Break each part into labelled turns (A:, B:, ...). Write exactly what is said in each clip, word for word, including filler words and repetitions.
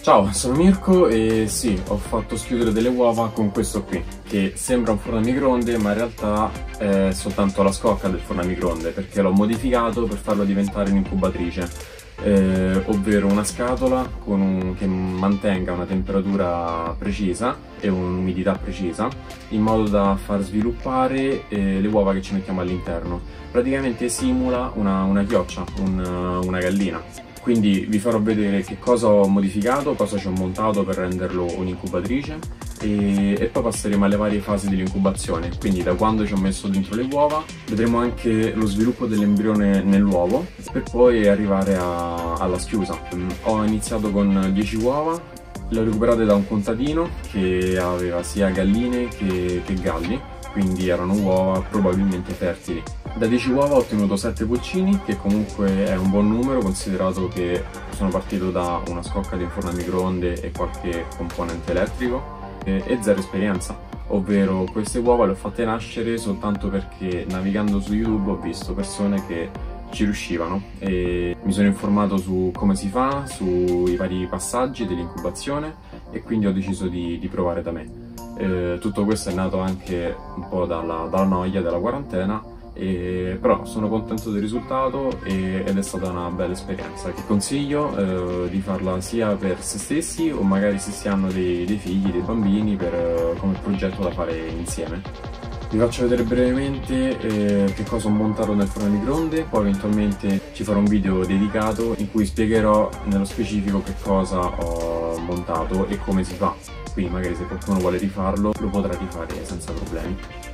A: Ciao, sono Mirko e sì, ho fatto schiudere delle uova con questo qui, che sembra un forno a microonde, ma in realtà è soltanto la scocca del forno a microonde, perché l'ho modificato per farlo diventare un'incubatrice, eh, ovvero una scatola con un, che mantenga una temperatura precisa e un'umidità precisa, in modo da far sviluppare eh, le uova che ci mettiamo all'interno. Praticamente simula una, una chioccia, un, una gallina. Quindi vi farò vedere che cosa ho modificato, cosa ci ho montato per renderlo un'incubatrice e, e poi passeremo alle varie fasi dell'incubazione. Quindi da quando ci ho messo dentro le uova, vedremo anche lo sviluppo dell'embrione nell'uovo per poi arrivare a, alla schiusa. Ho iniziato con dieci uova, le ho recuperate da un contadino che aveva sia galline che, che galli, quindi erano uova probabilmente fertili. Da dieci uova ho ottenuto sette pulcini, che comunque è un buon numero considerato che sono partito da una scocca di un forno a microonde e qualche componente elettrico e, e zero esperienza, ovvero queste uova le ho fatte nascere soltanto perché navigando su YouTube ho visto persone che ci riuscivano e mi sono informato su come si fa, sui vari passaggi dell'incubazione e quindi ho deciso di, di provare da me. Eh, tutto questo è nato anche un po' dalla, dalla noia della quarantena. E, però sono contento del risultato e, ed è stata una bella esperienza che consiglio eh, di farla sia per se stessi o magari se si hanno dei, dei figli, dei bambini, per, eh, come progetto da fare insieme. Vi faccio vedere brevemente eh, che cosa ho montato nel forno a microonde, poi eventualmente ci farò un video dedicato in cui spiegherò nello specifico che cosa ho montato e come si fa, quindi magari se qualcuno vuole rifarlo lo potrà rifare senza problemi.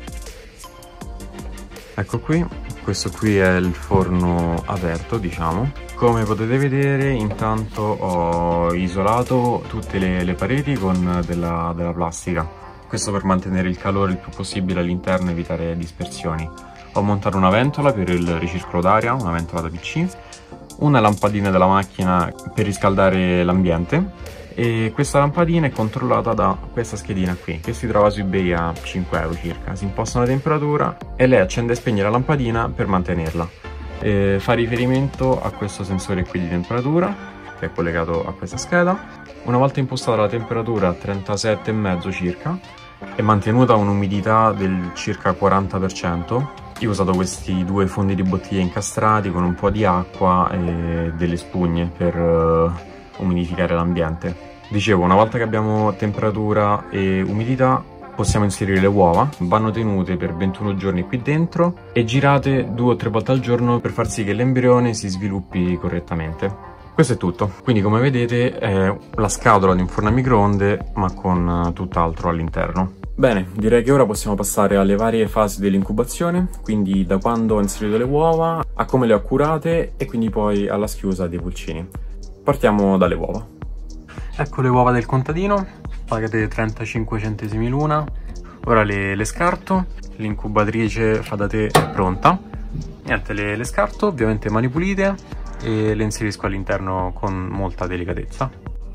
A: Ecco qui, questo qui è il forno aperto, diciamo. Come potete vedere, intanto ho isolato tutte le, le pareti con della, della plastica. Questo per mantenere il calore il più possibile all'interno e evitare dispersioni. Ho montato una ventola per il ricircolo d'aria, una ventola da P C, una lampadina della macchina per riscaldare l'ambiente. E questa lampadina è controllata da questa schedina qui, che si trova su eBay a cinque euro circa. Si imposta una temperatura e lei accende e spegne la lampadina per mantenerla. E fa riferimento a questo sensore qui di temperatura, che è collegato a questa scheda. Una volta impostata la temperatura a trentasette virgola cinque circa e mantenuta un'umidità del circa quaranta per cento, io ho usato questi due fondi di bottiglia incastrati con un po' di acqua e delle spugne per uh, umidificare l'ambiente. Dicevo, una volta che abbiamo temperatura e umidità possiamo inserire le uova, vanno tenute per ventuno giorni qui dentro e girate due o tre volte al giorno per far sì che l'embrione si sviluppi correttamente. Questo è tutto, quindi come vedete è la scatola di un forno a microonde ma con tutt'altro all'interno. Bene, direi che ora possiamo passare alle varie fasi dell'incubazione, quindi da quando ho inserito le uova a come le ho curate e quindi poi alla schiusa dei pulcini. Partiamo dalle uova. Ecco le uova del contadino, pagate trentacinque centesimi l'una. Ora le, le scarto, l'incubatrice fa da te è pronta. Niente, le, le scarto, ovviamente mani pulite, e le inserisco all'interno con molta delicatezza.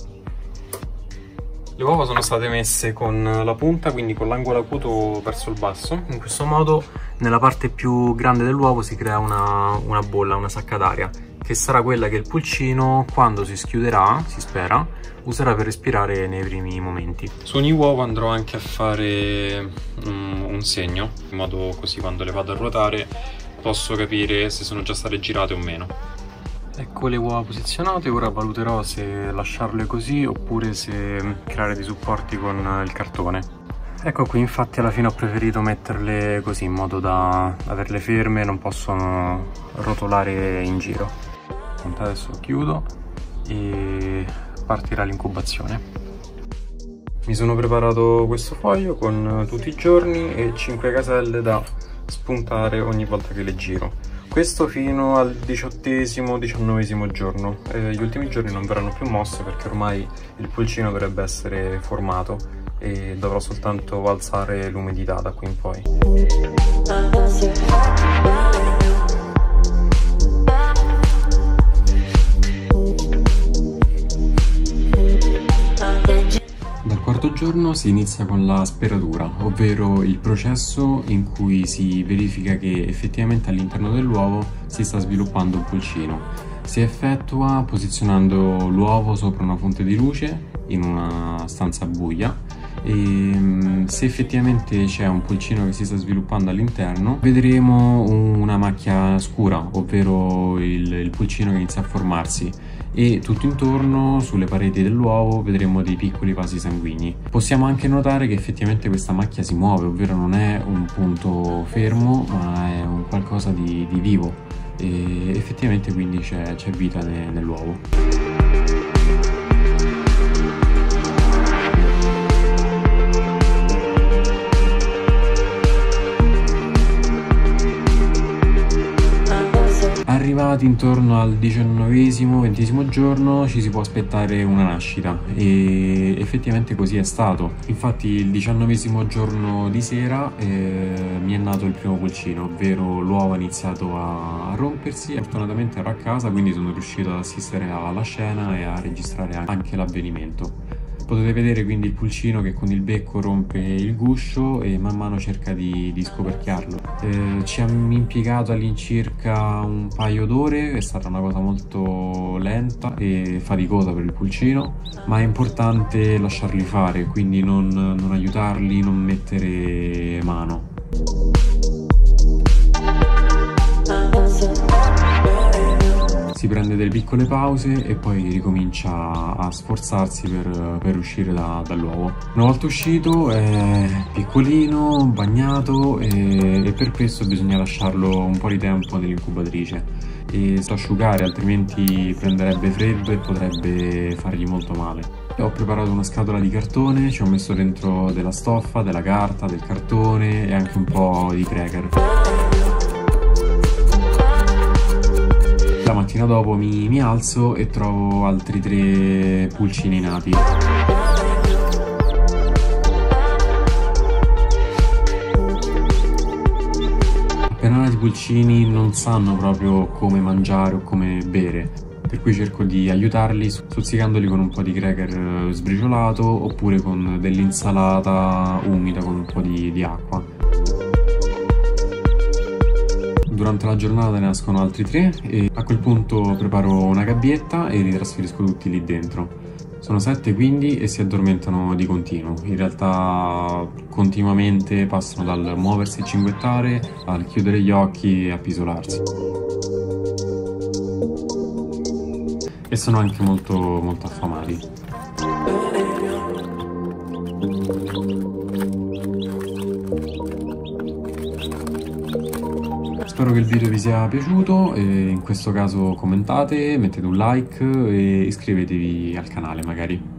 A: Le uova sono state messe con la punta, quindi con l'angolo acuto verso il basso. In questo modo nella parte più grande dell'uovo si crea una, una bolla, una sacca d'aria, che sarà quella che il pulcino, quando si schiuderà, si spera, userà per respirare nei primi momenti. Su ogni uovo andrò anche a fare um, un segno, in modo così quando le vado a ruotare posso capire se sono già state girate o meno. Ecco le uova posizionate, ora valuterò se lasciarle così oppure se creare dei supporti con il cartone. Ecco qui, infatti alla fine ho preferito metterle così in modo da averle ferme, non possono rotolare in giro. Adesso chiudo e partirà l'incubazione. Mi sono preparato questo foglio con tutti i giorni e cinque caselle da spuntare ogni volta che le giro. Questo fino al diciottesimo diciannovesimo giorno. Eh, gli ultimi giorni non verranno più mosse perché ormai il pulcino dovrebbe essere formato e dovrò soltanto alzare l'umidità da qui in poi. Dal quarto giorno si inizia con la speratura, ovvero il processo in cui si verifica che effettivamente all'interno dell'uovo si sta sviluppando un pulcino. Si effettua posizionando l'uovo sopra una fonte di luce in una stanza buia e se effettivamente c'è un pulcino che si sta sviluppando all'interno vedremo una macchia scura, ovvero il, il pulcino che inizia a formarsi, e tutto intorno sulle pareti dell'uovo vedremo dei piccoli vasi sanguigni. Possiamo anche notare che effettivamente questa macchia si muove, ovvero non è un punto fermo ma è un qualcosa di, di vivo, e effettivamente quindi c'è vita ne, nell'uovo. Arrivati intorno al diciannovesimo ventesimo giorno ci si può aspettare una nascita, e effettivamente così è stato. Infatti il diciannovesimo giorno di sera eh, mi è nato il primo pulcino, ovvero l'uovo ha iniziato a rompersi. Fortunatamente ero a casa, quindi sono riuscito ad assistere alla scena e a registrare anche l'avvenimento. Potete vedere quindi il pulcino che con il becco rompe il guscio e man mano cerca di, di scoperchiarlo. Eh, ci ha impiegato all'incirca un paio d'ore, è stata una cosa molto lenta e faticosa per il pulcino, ma è importante lasciarli fare, quindi non, non aiutarli, non mettere mano. Si prende delle piccole pause e poi ricomincia a sforzarsi per, per uscire da, dall'uovo. Una volta uscito è piccolino, bagnato e, e per questo bisogna lasciarlo un po' di tempo nell'incubatrice e asciugare, altrimenti prenderebbe freddo e potrebbe fargli molto male. Ho preparato una scatola di cartone, ci ho messo dentro della stoffa, della carta, del cartone e anche un po' di cracker. La mattina dopo mi, mi alzo e trovo altri tre pulcini nati. Appena nati i pulcini non sanno proprio come mangiare o come bere, per cui cerco di aiutarli stuzzicandoli con un po' di cracker sbriciolato oppure con dell'insalata umida con un po' di, di acqua. Durante la giornata ne nascono altri tre e a quel punto preparo una gabbietta e li trasferisco tutti lì dentro. Sono sette quindi e si addormentano di continuo. In realtà continuamente passano dal muoversi e cinguettare al chiudere gli occhi e appisolarsi. E sono anche molto, molto affamati. Spero che il video vi sia piaciuto, e in questo caso commentate, mettete un like e iscrivetevi al canale magari.